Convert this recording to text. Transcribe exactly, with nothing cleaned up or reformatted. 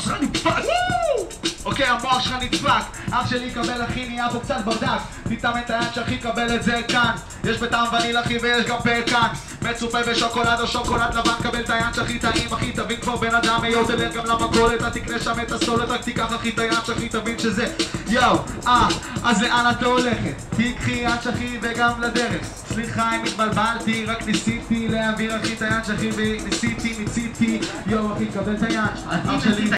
שלך נדפק! אוקיי, המוח שלך נדפק. אח שלי יקבל אחי, נהיה פה קצת ברדק. תתאמן את היד שאחי, קבל את זה כאן. יש בטעם וניל אחי ויש גם פרקן. מצופה בשוקולד או שוקולד לבן, קבל את היד שאחי טעים אחי, תבין כבר בן אדם. היות תלך גם למכולת, אתה תקנה שם את הסולת, רק תיקח אחי את היד שאחי, תבין שזה יאו, אה, אז לאן אתה הולכת? תקחי יד שאחי וגם לדרך. סליחה אם התבלבלתי, רק ניסיתי להעביר אחי את היד שאחי וניסיתי, ניסיתי. יאו אחי, קבל את היד. אח שלי